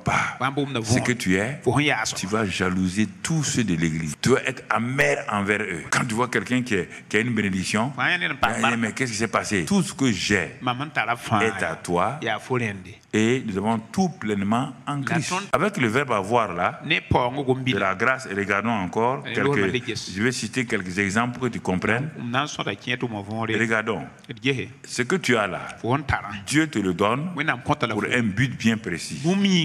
pas ce que tu es, tu vas jalouser tous ceux de l'église. Tu vas être amer envers eux. Quand tu vois quelqu'un qui a une bénédiction, mais qu'est-ce qui s'est passé? Tout ce que j'ai est à toi et nous avons tout pleinement en Christ. Avec le verbe avoir là, de la grâce, et regardons encore je vais citer quelques exemples pour que tu comprennes. Regardons, ce que tu as là, Dieu te le donne pour un but bien précis.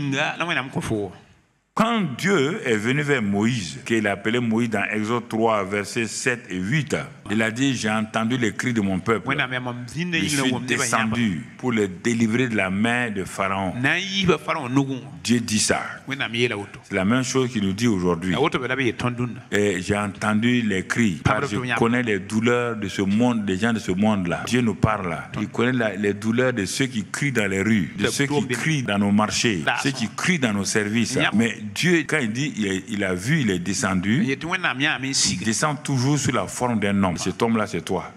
Quand Dieu est venu vers Moïse, qu'il a appelé Moïse dans Exode 3, versets 7 et 8, il a dit: j'ai entendu les cris de mon peuple. Je suis descendu pour les délivrer de la main de Pharaon. Dieu dit ça. C'est la même chose qu'il nous dit aujourd'hui. Et j'ai entendu les cris, parce que je connais les douleurs de ce monde, des gens de ce monde-là. Dieu nous parle là. Il connaît les douleurs de ceux qui crient dans les rues, de ceux qui crient dans nos marchés, ceux qui crient dans nos services. Mais Dieu, quand il dit il a vu, il est descendu, il descend toujours sous la forme d'un homme. Cet homme-là, c'est toi.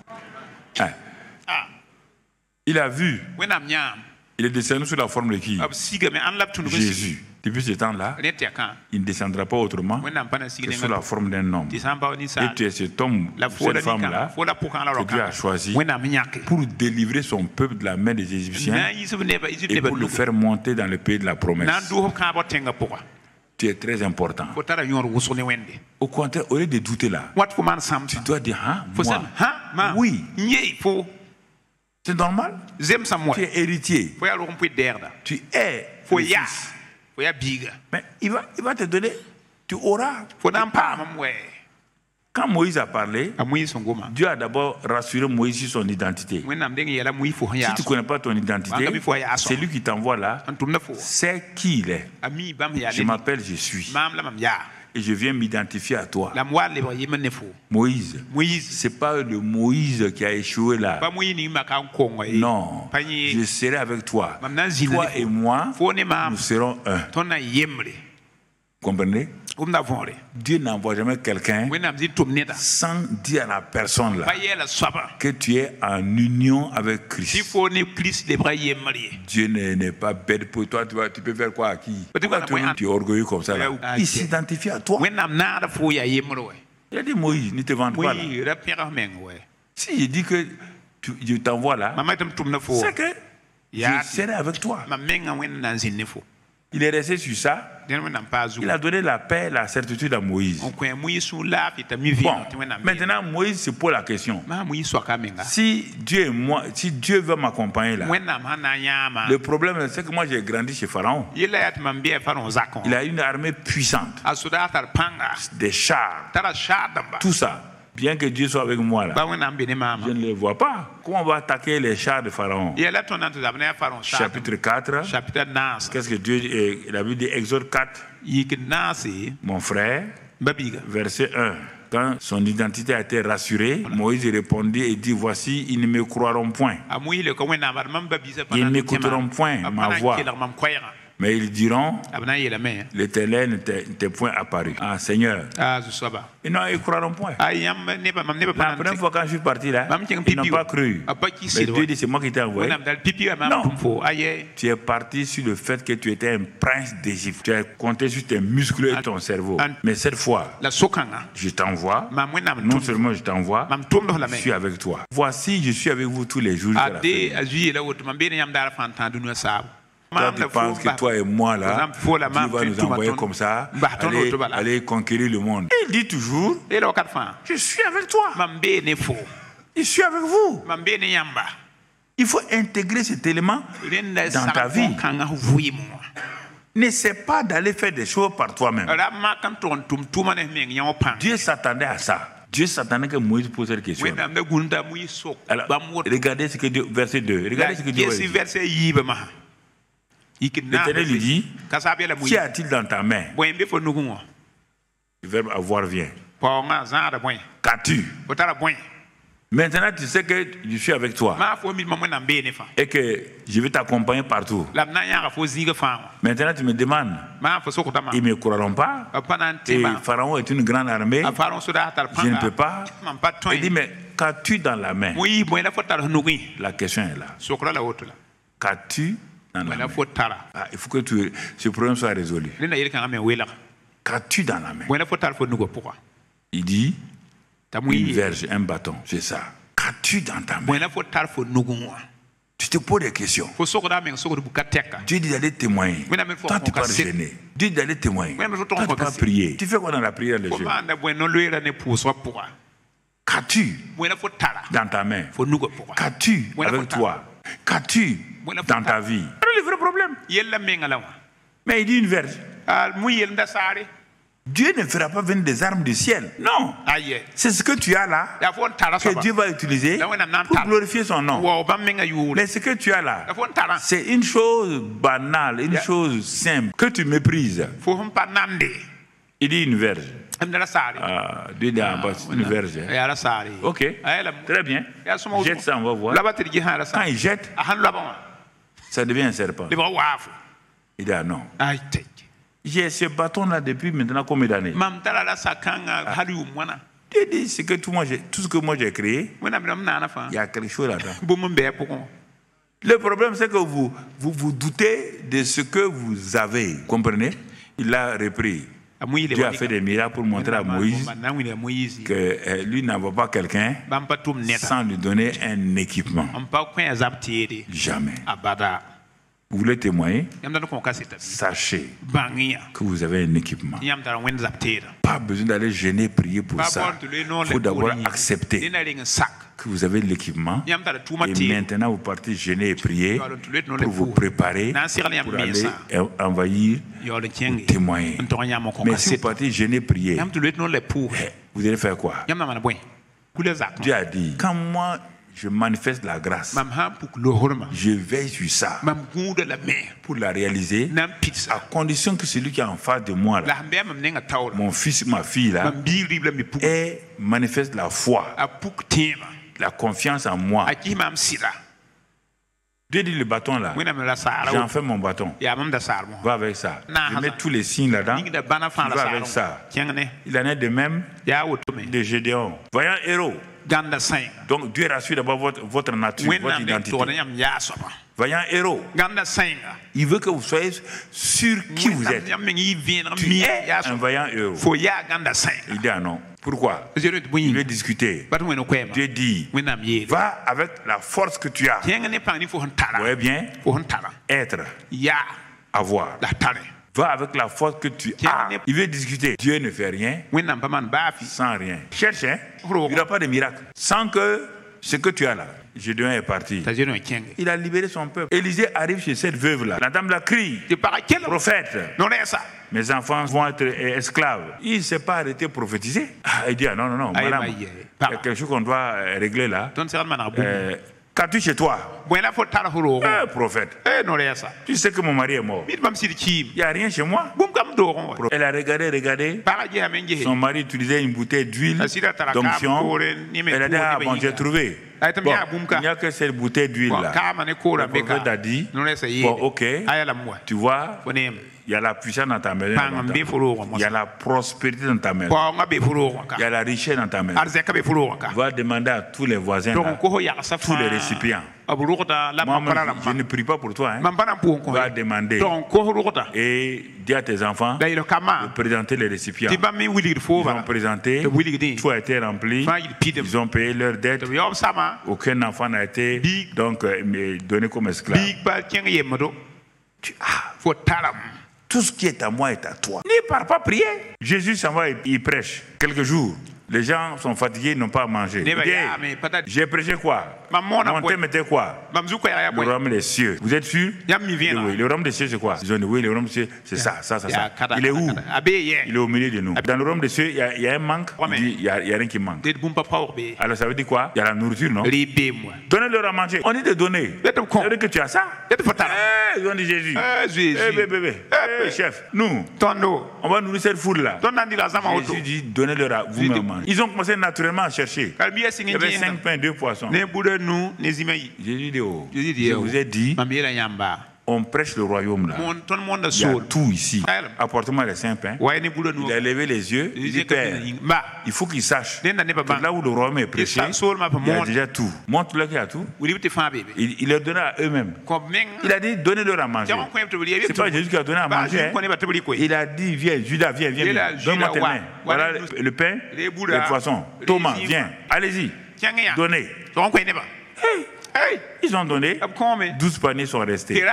Il a vu. Il est descendu sous la forme de qui? Jésus. Depuis ce temps-là, il ne descendra pas autrement que sous la forme d'un homme. Et tu es cet homme, cette femme-là, que Dieu a choisi pour délivrer son peuple de la main des Égyptiens et pour le faire monter dans le pays de la promesse. Tu es très important. Au contraire, au lieu de douter là, tu dois dire: moi, oui. C'est normal. Tu es héritier. Tu es le fils. Mais il va te donner. Tu auras. Quand Moïse a parlé, Dieu a d'abord rassuré Moïse sur son identité. Si tu ne connais pas ton identité, c'est lui qui t'envoie là. C'est qui il est. Je m'appelle, je suis. Et je viens m'identifier à toi. Moïse. C'est pas le Moïse qui a échoué là. Non. Je serai avec toi. Toi et moi, nous serons un. Comprenez? Dieu n'envoie jamais quelqu'un sans dire à la personne là que tu es en union avec Christ. Dieu n'est pas bête pour toi. Tu peux faire quoi à qui? Tu es orgueilleux comme ça là. Il s'identifie à toi. Il a dit: Moïse, ne te vante pas là. Si je dis que je t'envoie là, c'est que je serai avec toi. Il est resté sur ça. Il a donné la paix, la certitude à Moïse. Bon, maintenant Moïse se pose la question: si Dieu veut m'accompagner là, le problème c'est que moi j'ai grandi chez Pharaon. Il a une armée puissante, des chars, tout ça. Bien que Dieu soit avec moi là, je ne les vois pas. Comment on va attaquer les chars de Pharaon? Chapitre 4. Qu'est-ce que Dieu, la Bible dit, Exode 4. Mon frère, verset 1. Quand son identité a été rassurée, Moïse répondit et dit: voici, ils ne me croiront point. Ils n'écouteront point ma voix. Mais ils diront: l'Éternel n'était point apparu. Ah, Seigneur. Ils ne croiront point. La première fois quand je suis parti là, ils n'ont pas cru. Mais Dieu dit: c'est moi qui t'ai envoyé. Non. Tu es parti sur le fait que tu étais un prince d'Égypte. Tu as compté sur tes muscles et ton cerveau. Mais cette fois, je t'envoie. Non seulement je t'envoie, je suis avec toi. Voici, je suis avec vous tous les jours jusqu'à la fin. Quand tu penses que toi et moi là, Dieu va nous envoyer comme ça, aller conquérir le monde. Il dit toujours: je suis avec toi. Je suis avec vous. Il faut intégrer cet élément dans ta vie. N'essaie pas d'aller faire des choses par toi-même. Dieu s'attendait à ça. Dieu s'attendait que Moïse pose cette question. Alors, regardez ce que Dieu, verset 2. Regardez ce que Dieu dit. L'Éternel lui dit: qu'y a-t-il dans ta main? Le verbe avoir vient. Qu'as-tu? Maintenant tu sais que je suis avec toi et que je vais t'accompagner partout. Maintenant tu me demandes: ils ne me croiront pas. Et Pharaon est une grande armée. Je ne peux pas. Il dit: mais qu'as-tu dans la main? La question est là. Qu'as-tu dans la main. Il faut que ce problème soit résolu. Qu'as-tu dans la main? Il dit une verge, un bâton, c'est ça. Qu'as-tu dans ta main? Tu te poses des questions. Dieu dit d'aller témoigner. Toi, tu parles gêner. Dieu dit d'aller témoigner. Toi, tu parles prier. Tu fais quoi dans la prière, les jeunes? Qu'as-tu dans ta main? Qu'as-tu avec toi? Qu'as-tu dans ta vie? C'est le vrai problème. Mais il dit une verge. Dieu ne fera pas venir des armes du ciel. Non. C'est ce que tu as là que Dieu va utiliser pour glorifier son nom. Mais ce que tu as là, c'est une chose banale, une chose simple que tu méprises. Il dit une verge. Dieu dit une verge. Ok. Très bien. Jette ça, on va voir. Quand il jette, ça devient un serpent. Il dit non. J'ai ce bâton-là depuis maintenant combien d'années? Dieu dit tout ce que moi j'ai créé, il y a quelque chose là-dedans. Le problème, c'est que vous doutez de ce que vous avez. Comprenez? Il a repris. Dieu a fait des miracles pour montrer à Moïse que lui n'envoie pas quelqu'un sans lui donner un équipement. Jamais. Vous voulez témoigner? Sachez que vous avez un équipement. Pas besoin d'aller gêner, prier pour ça. Il faut d'abord accepter que vous avez l'équipement. Et maintenant, vous partez gêner et prier pour vous préparer pour aller envahir ou témoigner. Mais si vous partez gêner, prier, vous allez faire quoi? Dieu a dit, quand moi, je manifeste la grâce. Je veille sur ça pour la réaliser à condition que celui qui est en face de moi, là, mon fils, ma fille, là, manifeste la foi, la confiance en moi. Dieu dit le bâton là, j'en fais mon bâton. Va avec ça. Je mets tous les signes là-dedans. Va avec ça. Il en est de même de Gédéon. Voyant héros. Donc Dieu rassure d'abord votre nature, votre identité. Voyant héros, il veut que vous soyez sûr qui vous êtes. Tu es un vaillant héros. Il dit non. Pourquoi? Il veut discuter. Dieu dit, va avec la force que tu as. Vous voyez bien? Être, avoir. Va avec la force que tu as. Il veut discuter. Dieu ne fait rien sans rien. Cherche, hein? Il n'y aura pas de miracle. Sans que ce que tu as là, Gédéon est parti. Il a libéré son peuple. Élisée arrive chez cette veuve-là. La dame la crie. Prophète. Mes enfants vont être esclaves. Il ne s'est pas arrêté de prophétiser. Il dit, non, madame, il y a quelque chose qu'on doit régler là. Qu'as-tu chez toi? Prophète. Tu sais que mon mari est mort. Il n'y a rien chez moi. Elle a regardé. Son mari utilisait une bouteille d'huile d'onction. Elle a dit, bon, j'ai trouvé. Bon, il n'y a que cette bouteille d'huile là. Le prophète a dit, bon, ok, tu vois, il y a la puissance dans ta maison. Il y a la prospérité dans ta maison. Il y a la richesse dans ta maison. Va demander à tous les voisins, là, tous les récipients. Moi, je ne prie pas pour toi. Hein. Va demander. Et dis à tes enfants de présenter les récipients. Ils ont présenté. Tout a été rempli. Ils ont payé leurs dettes. Aucun enfant n'a été donc donné comme esclave. Tout ce qui est à moi est à toi. Ne pars pas prier. Jésus s'en va, il prêche. Quelques jours, les gens sont fatigués, ils n'ont pas à manger. J'ai prêché quoi? Mon thème était quoi? Le royaume des cieux. Vous êtes sûr? Oui, le royaume des cieux c'est quoi? Ils ont dit oui, le royaume des cieux c'est ça. Il est où? Il est au milieu de nous. Dans le royaume des cieux, il y a un manque. Il n'y a rien qui manque. Alors ça veut dire quoi? Il y a la nourriture, non? Donnez-leur à manger. On dit de donner. Ça veut dire que tu as ça? Ils ont dit Jésus. Bébé. Chef, nous, on va nourrir cette foule là. Jésus dit donnez-leur à vous à manger. Ils ont commencé naturellement à chercher. Il y avait 5 pains, 2 poissons. Jésus dit, je vous ai dit On prêche le royaume là. Il y a tout ici. Apporte-moi les 5 pains. Il a levé les yeux. Il dit, Père, il faut qu'il sache que là où le royaume est prêché, il y a déjà tout. Montre-leur qu'il y a tout. Il leur donna à eux-mêmes. Il a dit, donnez-leur à manger. C'est pas Jésus qui a donné à manger. Il a dit, viens, Judas, viens. Donne-moi tes mains. Voilà le pain, le poisson. Thomas, viens. Allez-y. Donnez. Ils ont donné, 12 paniers sont restés.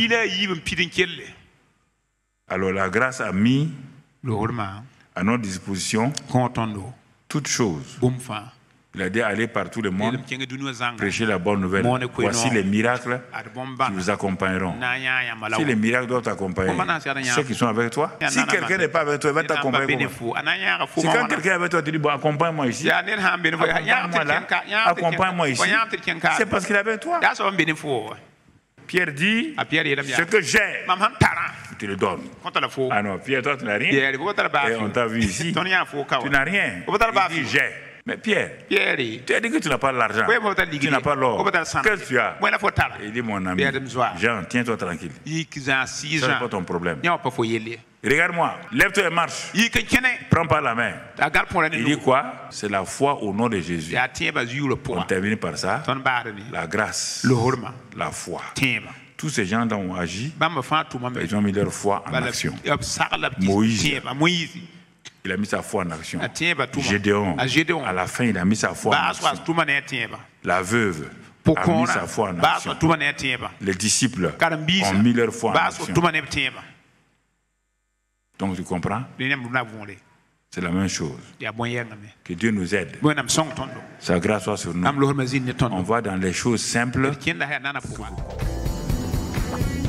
Alors la grâce a mis à notre disposition toutes choses. Il a dit aller par tout le monde, prêcher la bonne nouvelle. Voici les miracles qui vous accompagneront. Si les miracles doivent t'accompagner, ceux qui sont avec toi, si quelqu'un n'est pas avec toi, il va t'accompagner. Si quand quelqu'un est avec toi, tu dis, bon, accompagne-moi ici, accompagne-moi là, accompagne-moi ici, c'est parce qu'il est avec toi. Pierre dit, ce que j'ai, je te le donne. Ah non, Pierre, toi, tu n'as rien. Et on t'a vu ici, tu n'as rien. Il dit, j'ai. Mais Pierre, tu as dit que tu n'as pas l'argent, tu n'as pas l'or. Qu'est-ce que tu as? Il dit, mon ami, Jean, tiens-toi tranquille. Ce n'est pas ton problème. Regarde-moi, lève-toi et marche. Prends pas la main. Il dit quoi? C'est la foi au nom de Jésus. On termine par ça. La grâce, la foi. Tous ces gens dont on agit, ils ont mis leur foi en action. Moïse, il a mis sa foi en action. Gédéon, à la fin, il a mis sa foi en action. La veuve a mis sa foi en action. Les disciples ont mis leur foi en action. Donc tu comprends? C'est la même chose. Que Dieu nous aide. Sa grâce soit sur nous. On va dans les choses simples.